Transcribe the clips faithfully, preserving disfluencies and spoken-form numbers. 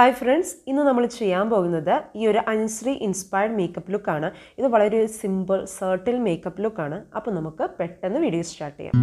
Hi friends, ഇന്ന് നമ്മൾ ചെയ്യാൻ പോകുന്നത് ഈ ഒരു Anusree inspired makeup look ആണ്. ഇത് വളരെ ഒരു simple, subtle makeup look ആണ്. അപ്പോൾ നമുക്ക് പെട്ടെന്ന് വീഡിയോ സ്റ്റാർട്ട് ചെയ്യാം.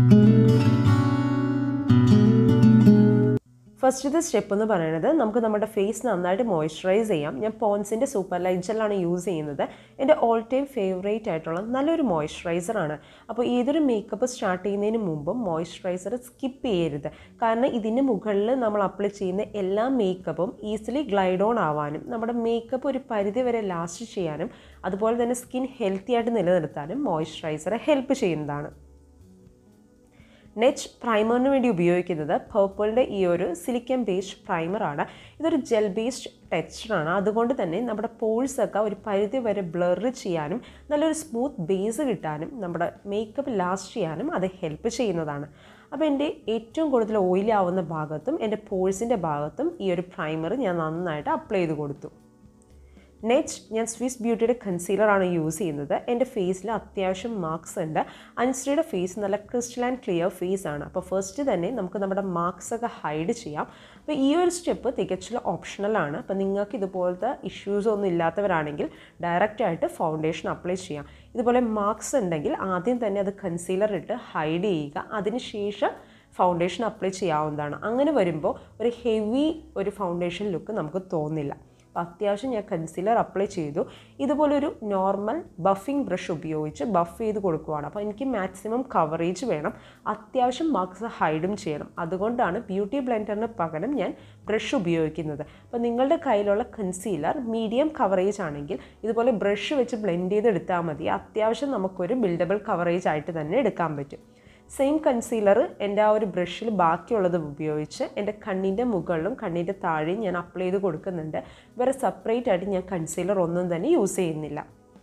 First step എന്ന് പറയുന്നത് നമുക്ക് നമ്മുടെ ഫേസ് നന്നായിട്ട് മോയ്സ്ചറൈസ് ചെയ്യാം. ഞാൻ പോൺസിന്റെ സൂപ്പർ ലൈറ്റ് ജെൽ ആണ് യൂസ് ചെയ്യുന്നത്. എൻ്റെ ഓൾ ടൈം ഫേവറേറ്റ് ആയിട്ടുള്ള നല്ലൊരു മോയ്സ്ചറൈസർ ആണ്. അപ്പോൾ ഏതൊരു മേക്കപ്പ് സ്റ്റാർട്ട് ചെയ്യുന്നതിന് മുമ്പ് മോയ്സ്ചറൈസർ സ്കിപ്പ് ചെയ്യരുത്. കാരണം ഇതിന് മുകളിൽ നമ്മൾ അപ്ലൈ ചെയ്യുന്ന എല്ലാ മേക്കപ്പും ഈസിലി ഗ്ലൈഡ് ഓൺ ആവാനും നമ്മുടെ മേക്കപ്പ് ഒരു പരിധി വരെ ലാസ്റ്റ് ചെയ്യാനും അതുപോലെ തന്നെ സ്കിൻ ഹെൽത്തി ആയിട്ട് നിലനിർത്താനും മോയ്സ്ചറൈസർ ഹെൽപ്പ് ചെയ്യുന്നതാണ്. നെക്സ്റ്റ് പ്രൈമറിന് വേണ്ടി ഉപയോഗിക്കുന്നത് പർപ്പിളിൻ്റെ ഈ ഒരു സിലിക്കൺ ബേസ്ഡ് പ്രൈമറാണ്. ഇതൊരു ജെൽ ബേസ്ഡ് ടെക്സ്ചറാണ്. അതുകൊണ്ട് തന്നെ നമ്മുടെ പോൾസൊക്കെ ഒരു പരിധി വരെ ബ്ലർ ചെയ്യാനും നല്ലൊരു സ്മൂത്ത് ബേസ് കിട്ടാനും നമ്മുടെ മേക്കപ്പ് ലാസ്റ്റ് ചെയ്യാനും അത് ഹെൽപ്പ് ചെയ്യുന്നതാണ്. അപ്പോൾ എൻ്റെ ഏറ്റവും കൂടുതൽ ഓയിലി ആവുന്ന ഭാഗത്തും എൻ്റെ പോൾസിൻ്റെ ഭാഗത്തും ഈ ഒരു പ്രൈമർ ഞാൻ നന്നായിട്ട് അപ്ലൈ ചെയ്ത് കൊടുത്തു. നെക്സ്റ്റ് ഞാൻ സ്വിസ് ബ്യൂട്ടിയുടെ കൺസീലറാണ് യൂസ് ചെയ്യുന്നത്. എൻ്റെ ഫേസിൽ അത്യാവശ്യം മാർക്സ് ഉണ്ട്. അൻസ്രീയുടെ ഫേസ് നല്ല ക്രിസ്റ്റൽ ആൻഡ് ക്ലിയർ ഫേസ് ആണ്. അപ്പോൾ ഫസ്റ്റ് തന്നെ നമുക്ക് നമ്മുടെ മാർക്സ് ഒക്കെ ഹൈഡ് ചെയ്യാം. അപ്പോൾ ഈ ഒരു സ്റ്റെപ്പ് തികച്ചുള്ള ഓപ്ഷണലാണ്. അപ്പോൾ നിങ്ങൾക്ക് ഇതുപോലത്തെ ഇഷ്യൂസ് ഒന്നും ഇല്ലാത്തവരാണെങ്കിൽ ഡയറക്റ്റായിട്ട് ഫൗണ്ടേഷൻ അപ്ലൈ ചെയ്യാം. ഇതുപോലെ മാർക്സ് ഉണ്ടെങ്കിൽ ആദ്യം തന്നെ അത് കൺസീലർ ഇട്ട് ഹൈഡ് ചെയ്യുക. അതിനുശേഷം ഫൗണ്ടേഷൻ അപ്ലൈ ചെയ്യാവുന്നതാണ്. അങ്ങനെ വരുമ്പോൾ ഒരു ഹെവി ഒരു ഫൗണ്ടേഷൻ ലുക്ക് നമുക്ക് തോന്നില്ല. അപ്പോൾ അത്യാവശ്യം ഞാൻ കൺസീലർ അപ്ലൈ ചെയ്തു. ഇതുപോലൊരു നോർമൽ ബഫിംഗ് ബ്രഷ് ഉപയോഗിച്ച് ബഫ് ചെയ്ത് കൊടുക്കുകയാണ്. അപ്പോൾ എനിക്ക് മാക്സിമം കവറേജ് വേണം, അത്യാവശ്യം മാർക്സ് ഹൈഡും ചെയ്യണം. അതുകൊണ്ടാണ് ബ്യൂട്ടി ബ്ലെൻഡറിന് പകരം ഞാൻ ബ്രഷ് ഉപയോഗിക്കുന്നത്. അപ്പോൾ നിങ്ങളുടെ കയ്യിലുള്ള കൺസീലർ മീഡിയം കവറേജ് ആണെങ്കിൽ ഇതുപോലെ ബ്രഷ് വെച്ച് ബ്ലെൻഡ് ചെയ്തെടുത്താൽ മതി. അത്യാവശ്യം നമുക്കൊരു ബിൽഡബിൾ കവറേജ് ആയിട്ട് തന്നെ എടുക്കാൻ പറ്റും. സെയിം കൺസീലർ എൻ്റെ ആ ഒരു ബ്രഷിൽ ബാക്കിയുള്ളത് ഉപയോഗിച്ച് എൻ്റെ കണ്ണിൻ്റെ മുകളിലും കണ്ണിൻ്റെ താഴെയും ഞാൻ അപ്ലൈ ചെയ്ത് കൊടുക്കുന്നുണ്ട്. വേറെ സെപ്പറേറ്റ് ആയിട്ട് ഞാൻ കൺസീലർ ഒന്നും തന്നെ യൂസ് ചെയ്യുന്നില്ല.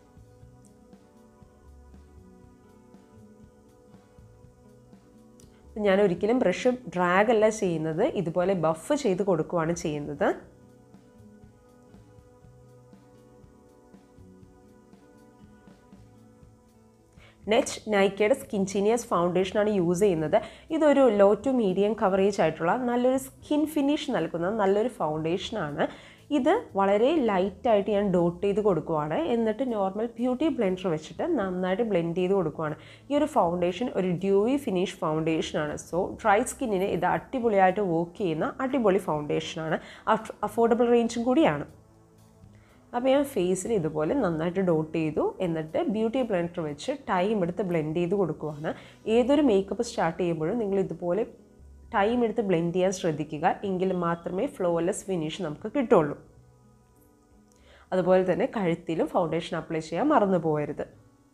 ഞാൻ ഒരിക്കലും ബ്രഷ് ഡ്രാഗ് അല്ല ചെയ്യുന്നത്, ഇതുപോലെ ബഫ് ചെയ്ത് കൊടുക്കുകയാണ് ചെയ്യുന്നത്. നെക്സ്റ്റ് നൈക്കയുടെ സ്കിൻചീനിയസ് ഫൗണ്ടേഷനാണ് യൂസ് ചെയ്യുന്നത്. ഇതൊരു ലോ ടു മീഡിയം കവറേജ് ആയിട്ടുള്ള നല്ലൊരു സ്കിൻ ഫിനിഷ് നൽകുന്ന നല്ലൊരു ഫൗണ്ടേഷനാണ്. ഇത് വളരെ ലൈറ്റായിട്ട് ഞാൻ ഡോട്ട് ചെയ്ത് കൊടുക്കുവാണ്. എന്നിട്ട് നോർമൽ ബ്യൂട്ടി ബ്ലെൻഡർ വെച്ചിട്ട് നന്നായിട്ട് ബ്ലെൻഡ് ചെയ്ത് കൊടുക്കുവാണ്. ഈ ഒരു ഫൗണ്ടേഷൻ ഒരു ഡ്യൂവി ഫിനിഷ് ഫൗണ്ടേഷനാണ്. സോ ഡ്രൈ സ്കിന്നിന് ഇത് അടിപൊളിയായിട്ട് വർക്ക് ചെയ്യുന്ന അടിപൊളി ഫൗണ്ടേഷനാണ്. അഫോർഡബിൾ റേഞ്ചും കൂടിയാണ്. അപ്പോൾ ഞാൻ ഫേസിൽ ഇതുപോലെ നന്നായിട്ട് ഡോട്ട് ചെയ്തു. എന്നിട്ട് ബ്യൂട്ടി ബ്ലെൻഡർ വെച്ച് ടൈം എടുത്ത് ബ്ലെൻഡ് ചെയ്ത് കൊടുക്കുവാണ്. ഏതൊരു മേക്കപ്പ് സ്റ്റാർട്ട് ചെയ്യുമ്പോഴും നിങ്ങൾ ഇതുപോലെ ടൈം എടുത്ത് ബ്ലെൻഡ് ചെയ്യാൻ ശ്രദ്ധിക്കുക. എങ്കിൽ മാത്രമേ ഫ്ലോലെസ് ഫിനിഷ് നമുക്ക് കിട്ടുള്ളൂ. അതുപോലെ തന്നെ കഴുത്തിലും ഫൗണ്ടേഷൻ അപ്ലൈ ചെയ്യാൻ മറന്നു പോകരുത്.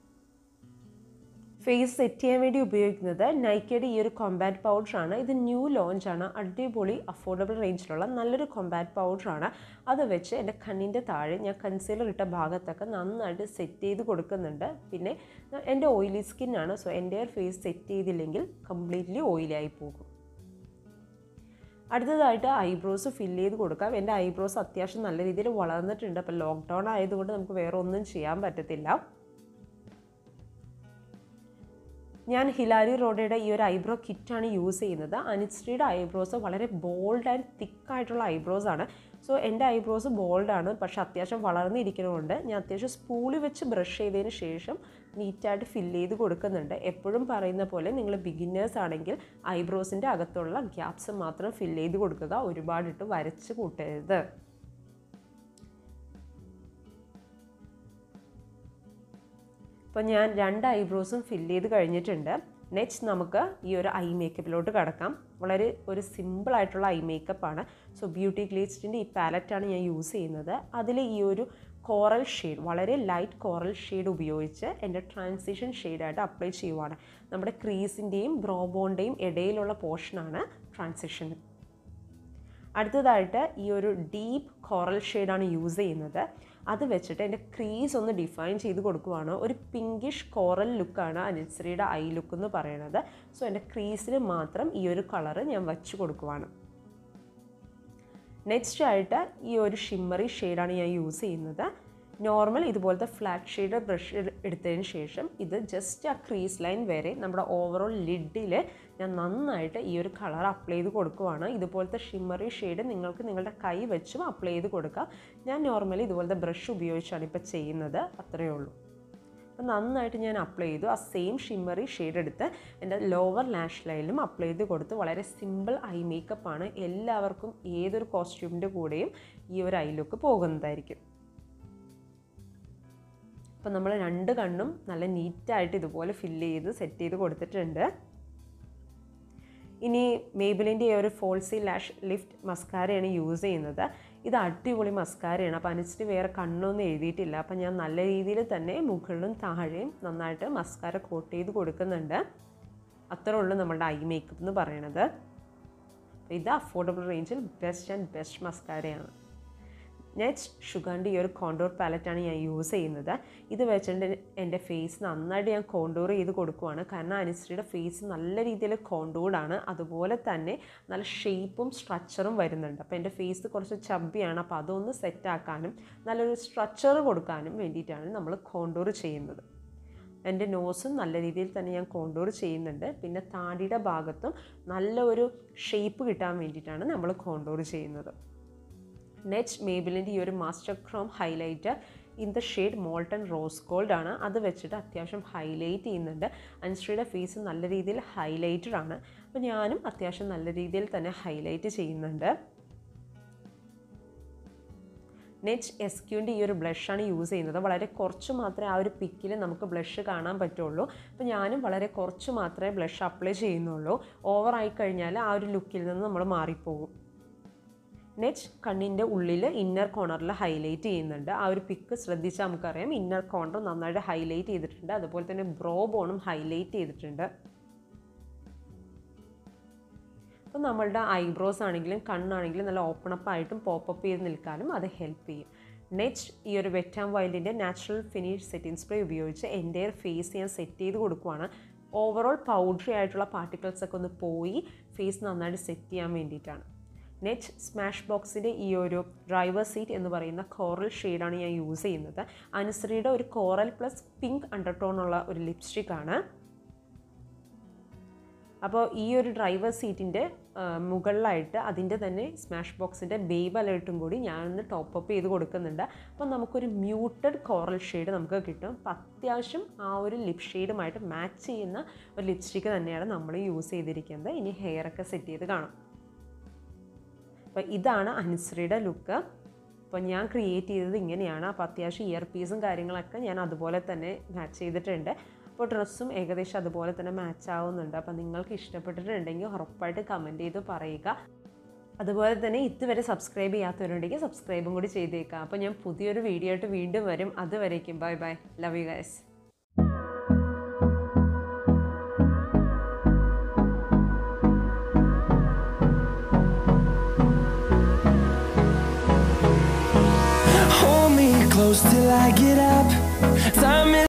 ഫേസ് സെറ്റ് ചെയ്യാൻ വേണ്ടി ഉപയോഗിക്കുന്നത് നൈക്കയുടെ ഈ ഒരു കോമ്പാക്ട് പൗഡറാണ്. ഇത് ന്യൂ ലോഞ്ചാണ്. അടിപൊളി അഫോർഡബിൾ റേഞ്ചിലുള്ള നല്ലൊരു കോമ്പാക്ട് പൗഡറാണ്. അത് വെച്ച് എൻ്റെ കണ്ണിൻ്റെ താഴെ ഞാൻ കൺസീലർ ഇട്ട ഭാഗത്തൊക്കെ നന്നായിട്ട് സെറ്റ് ചെയ്ത് കൊടുക്കുന്നുണ്ട്. പിന്നെ എൻ്റെ ഓയിലി സ്കിന്നാണ്. സോ എൻ്റെ ഫേസ് സെറ്റ് ചെയ്തില്ലെങ്കിൽ കംപ്ലീറ്റ്ലി ഓയിലി ആയി പോകും. അടുത്തതായിട്ട് ഐബ്രോസ് ഫില്ല് ചെയ്ത് കൊടുക്കാം. എൻ്റെ ഐബ്രോസ് അത്യാവശ്യം നല്ല രീതിയിൽ വളർന്നിട്ടുണ്ട്. അപ്പോൾ ലോക്ക്ഡൗൺ ആയതുകൊണ്ട് നമുക്ക് വേറെ ഒന്നും ചെയ്യാൻ പറ്റത്തില്ല. ഞാൻ ഹിലാരി റോഡയുടെ ഈ ഒരു ഐബ്രോ കിറ്റാണ് യൂസ് ചെയ്യുന്നത്. അനുശ്രീയുടെ ഐബ്രോസ് വളരെ ബോൾഡ് ആൻഡ് തിക്കായിട്ടുള്ള ഐബ്രോസ് ആണ്. സോ എൻ്റെ ഐബ്രോസ് ബോൾഡാണ്, പക്ഷേ അത്യാവശ്യം വളർന്നിരിക്കുന്നതുകൊണ്ട് ഞാൻ അത്യാവശ്യം സ്പൂളി വെച്ച് ബ്രഷ് ചെയ്തതിന് ശേഷം നീറ്റായിട്ട് ഫില്ല് ചെയ്ത് കൊടുക്കുന്നുണ്ട്. എപ്പോഴും പറയുന്ന പോലെ നിങ്ങൾ ബിഗിന്നേഴ്സ് ആണെങ്കിൽ ഐബ്രോസിൻ്റെ അകത്തുള്ള ഗ്യാപ്സ് മാത്രം ഫില്ല് ചെയ്ത് കൊടുക്കുക. ഒരുപാടിട്ട് വരച്ച് കൂട്ടരുത്. അപ്പോൾ ഞാൻ രണ്ട് ഐബ്രോസും ഫില്ല് ചെയ്ത് കഴിഞ്ഞിട്ടുണ്ട്. നെക്സ്റ്റ് നമുക്ക് ഈ ഒരു ഐ മേക്കപ്പിലോട്ട് കടക്കാം. വളരെ ഒരു സിമ്പിളായിട്ടുള്ള ഐ മേക്കപ്പാണ്. സോ ബ്യൂട്ടി ഗ്ലേസ്ഡിൻ്റെ ഈ പാലറ്റാണ് ഞാൻ യൂസ് ചെയ്യുന്നത്. അതിൽ ഈ ഒരു കോറൽ ഷെയ്ഡ്, വളരെ ലൈറ്റ് കോറൽ ഷെയ്ഡ് ഉപയോഗിച്ച് എൻ്റെ ട്രാൻസിഷൻ ഷെയ്ഡായിട്ട് അപ്ലൈ ചെയ്യുവാണ്. നമ്മുടെ ക്രീസിൻ്റെയും ബ്രോബോണിൻ്റെയും ഇടയിലുള്ള പോർഷനാണ് ട്രാൻസിഷൻ. അടുത്തതായിട്ട് ഈ ഒരു ഡീപ്പ് കോറൽ ഷെയ്ഡാണ് യൂസ് ചെയ്യുന്നത്. അത് വെച്ചിട്ട് എൻ്റെ ക്രീസ് ഒന്ന് ഡിഫൈൻ ചെയ്ത് കൊടുക്കുവാണ്. ഒരു പിങ്കിഷ് കോറൽ ലുക്കാണ് അനുശ്രീയുടെ ഐ ലുക്ക് എന്ന് പറയുന്നത്. സോ എൻ്റെ ക്രീസിന് മാത്രം ഈ ഒരു കളറ് ഞാൻ വച്ച് കൊടുക്കുവാണ്. നെക്സ്റ്റ് ആയിട്ട് ഈ ഒരു ഷിമ്മറി ഷെയ്ഡാണ് ഞാൻ യൂസ് ചെയ്യുന്നത്. നോർമൽ ഇതുപോലത്തെ ഫ്ലാറ്റ് ഷെയ്ഡ് ബ്രഷ് എടുത്തതിന് ശേഷം ഇത് ജസ്റ്റ് ആ ക്രീസ് ലൈൻ വരെ നമ്മുടെ ഓവറോൾ ലിഡിൽ ഞാൻ നന്നായിട്ട് ഈ ഒരു കളർ അപ്ലൈ ചെയ്ത് കൊടുക്കുവാണ്. ഇതുപോലത്തെ ഷിമ്മറി ഷെയ്ഡ് നിങ്ങൾക്ക് നിങ്ങളുടെ കൈ വെച്ചും അപ്ലൈ ചെയ്ത് കൊടുക്കാം. ഞാൻ നോർമലി ഇതുപോലത്തെ ബ്രഷ് ഉപയോഗിച്ചാണ് ഇപ്പോൾ ചെയ്യുന്നത്. അത്രയേ ഉള്ളൂ. അപ്പോൾ നന്നായിട്ട് ഞാൻ അപ്ലൈ ചെയ്തു. ആ സെയിം ഷിമ്മറി ഷെയ്ഡ് എടുത്ത് എൻ്റെ ലോവർ ലാഷ് ലൈനിലും അപ്ലൈ ചെയ്ത് കൊടുത്ത് വളരെ സിമ്പിൾ ഐ മേക്കപ്പാണ്. എല്ലാവർക്കും ഏതൊരു കോസ്റ്റ്യൂമിൻ്റെ കൂടെയും ഈ ഒരു ഐ ലുക്ക് പോകുന്നതായിരിക്കും. അപ്പോൾ നമ്മൾ രണ്ട് കണ്ണും നല്ല നീറ്റായിട്ട് ഇതുപോലെ ഫില്ല് ചെയ്ത് സെറ്റ് ചെയ്ത് കൊടുത്തിട്ടുണ്ട്. ഇനി മേബിലിൻ്റെ ഈ ഒരു ഫോൾസി ലാഷ് ലിഫ്റ്റ് മസ്കാരയാണ് യൂസ് ചെയ്യുന്നത്. ഇത് അടിപൊളി മസ്കാരയാണ്. അപ്പോൾ അനുസരിച്ച് വേറെ കണ്ണൊന്നും എഴുതിയിട്ടില്ല. അപ്പോൾ ഞാൻ നല്ല രീതിയിൽ തന്നെ മുകളിലും താഴെയും നന്നായിട്ട് മസ്കാര കോട്ട് ചെയ്ത് കൊടുക്കുന്നുണ്ട്. അത്രേ ഉള്ളൂ നമ്മളുടെ ഐ മേക്കപ്പ് എന്ന് പറയണത്. ഇത് അഫോർഡബിൾ റേഞ്ചിൽ ബെസ്റ്റ് ആൻഡ് ബെസ്റ്റ് മസ്കാരയാണ്. നെക്സ്റ്റ് ഷുഗറിൻ്റെ ഈ ഒരു കോണ്ടൂർ പാലറ്റാണ് ഞാൻ യൂസ് ചെയ്യുന്നത്. ഇത് വെച്ചിട്ട് എൻ്റെ ഫേസ് നന്നായിട്ട് ഞാൻ കോണ്ടൂർ ചെയ്ത് കൊടുക്കുവാണ്. കാരണം അനുശ്രീയുടെ ഫേസ് നല്ല രീതിയിൽ കോണ്ടൂർഡാണ്. അതുപോലെ തന്നെ നല്ല ഷേപ്പും സ്ട്രക്ചറും വരുന്നുണ്ട്. അപ്പോൾ എൻ്റെ ഫേസ് കുറച്ച് ചബ്ബിയാണ്. അപ്പോൾ അതൊന്ന് സെറ്റാക്കാനും നല്ലൊരു സ്ട്രക്ചർ കൊടുക്കാനും വേണ്ടിയിട്ടാണ് നമ്മൾ കോണ്ടൂർ ചെയ്യുന്നത്. എൻ്റെ നോസും നല്ല രീതിയിൽ തന്നെ ഞാൻ കോണ്ടൂർ ചെയ്യുന്നുണ്ട്. പിന്നെ താടിയുടെ ഭാഗത്തും നല്ല ഒരു ഷേപ്പ് കിട്ടാൻ വേണ്ടിയിട്ടാണ് നമ്മൾ കോണ്ടൂർ ചെയ്യുന്നത്. നെക്സ്റ്റ് മേബിലിൻ്റെ ഈ ഒരു master chrome highlighter in the shade molten rose gold ആണ്. അത് വെച്ചിട്ട് അത്യാവശ്യം ഹൈലൈറ്റ് ചെയ്യുന്നുണ്ട്. അനുശ്രീയുടെ ഫേസ് നല്ല രീതിയിൽ ഹൈലൈറ്റഡ് ആണ്. അപ്പോൾ ഞാനും അത്യാവശ്യം നല്ല രീതിയിൽ തന്നെ ഹൈലൈറ്റ് ചെയ്യുന്നുണ്ട്. നെക്സ്റ്റ് എസ് ക്യൂൻ്റെ ഈ ഒരു ബ്ലഷാണ് യൂസ് ചെയ്യുന്നത്. വളരെ കുറച്ച് മാത്രമേ ആ ഒരു പിക്കിൽ നമുക്ക് ബ്ലഷ് കാണാൻ പറ്റുള്ളൂ. അപ്പോൾ ഞാനും വളരെ കുറച്ച് മാത്രമേ ബ്ലഷ് അപ്ലൈ ചെയ്യുന്നുള്ളൂ. ഓവറായി കഴിഞ്ഞാൽ ആ ഒരു ലുക്കിൽ നിന്ന് നമ്മൾ മാറിപ്പോകും. നെക്സ്റ്റ് കണ്ണിൻ്റെ ഉള്ളിൽ ഇന്നർ കോർണറിൽ ഹൈലൈറ്റ് ചെയ്യുന്നുണ്ട്. ആ ഒരു പിക്ക് ശ്രദ്ധിച്ചാൽ നമുക്കറിയാം ഇന്നർ കോർണർ നന്നായിട്ട് ഹൈലൈറ്റ് ചെയ്തിട്ടുണ്ട്. അതുപോലെ തന്നെ ബ്രോ ബോണും ഹൈലൈറ്റ് ചെയ്തിട്ടുണ്ട്. അപ്പോൾ നമ്മളുടെ ഐബ്രോസ് ആണെങ്കിലും കണ്ണാണെങ്കിലും നല്ല ഓപ്പൺ അപ്പ് ആയിട്ടും പോപ്പപ്പ് ചെയ്ത് നിൽക്കാനും അത് ഹെൽപ്പ് ചെയ്യും. നെക്സ്റ്റ് ഈ ഒരു വെറ്റ് ആൻഡ് വൈൽഡിൻ്റെ നാച്ചുറൽ ഫിനിഷ് സെറ്റിംഗ് സ്പ്രേ ഉപയോഗിച്ച് എൻ്റെ ഫേസ് ഞാൻ സെറ്റ് ചെയ്ത് കൊടുക്കുവാണ്. ഓവറോൾ പൗഡറി ആയിട്ടുള്ള പാർട്ടിക്കിൾസൊക്കെ ഒന്ന് പോയി ഫേസ് നന്നായിട്ട് സെറ്റ് ചെയ്യാൻ വേണ്ടിയിട്ടാണ്. നെക്സ്റ്റ് സ്മാഷ് ബോക്സിൻ്റെ ഈ ഒരു ഡ്രൈവർ സീറ്റ് എന്ന് പറയുന്ന കോറൽ ഷെയ്ഡാണ് ഞാൻ യൂസ് ചെയ്യുന്നത്. അനുശ്രീയുടെ ഒരു കോറൽ പ്ലസ് പിങ്ക് അണ്ടർടോണുള്ള ഒരു ലിപ്സ്റ്റിക്കാണ്. അപ്പോൾ ഈ ഒരു ഡ്രൈവർ സീറ്റിൻ്റെ മുകളിലായിട്ട് അതിൻ്റെ തന്നെ സ്മാഷ് ബോക്സിൻ്റെ ബേബ് അലേർട്ടും കൂടി ഞാനൊന്ന് ടോപ്പ് അപ്പ് ചെയ്ത് കൊടുക്കുന്നുണ്ട്. അപ്പോൾ നമുക്കൊരു മ്യൂട്ടഡ് കോറൽ ഷെയ്ഡ് നമുക്ക് കിട്ടും. അപ്പോൾ അത്യാവശ്യം ആ ഒരു ലിപ് ഷെയ്ഡുമായിട്ട് മാച്ച് ചെയ്യുന്ന ഒരു ലിപ്സ്റ്റിക്ക് തന്നെയാണ് നമ്മൾ യൂസ് ചെയ്തിരിക്കുന്നത്. ഇനി ഹെയറൊക്കെ സെറ്റ് ചെയ്ത് കാണാം. അപ്പോൾ ഇതാണ് അനുശ്രീയുടെ ലുക്ക്. അപ്പോൾ ഞാൻ ക്രിയേറ്റ് ചെയ്തത് ഇങ്ങനെയാണ്. അപ്പോൾ അത്യാവശ്യം ഇയർ പീസും കാര്യങ്ങളൊക്കെ ഞാൻ അതുപോലെ തന്നെ മാച്ച് ചെയ്തിട്ടുണ്ട്. അപ്പോൾ ഡ്രസ്സും ഏകദേശം അതുപോലെ തന്നെ മാച്ച് ആവുന്നുണ്ട്. അപ്പോൾ നിങ്ങൾക്ക് ഇഷ്ടപ്പെട്ടിട്ടുണ്ടെങ്കിൽ ഉറപ്പായിട്ട് കമൻറ്റ് ചെയ്ത് പറയുക. അതുപോലെ തന്നെ ഇതുവരെ സബ്സ്ക്രൈബ് ചെയ്യാത്തവരുണ്ടെങ്കിൽ സബ്സ്ക്രൈബും കൂടി ചെയ്തേക്കാം. അപ്പോൾ ഞാൻ പുതിയൊരു വീഡിയോ ആയിട്ട് വീണ്ടും വരും. അതുവരേക്കും bye bye. Love you guys. Close till I get up. Time is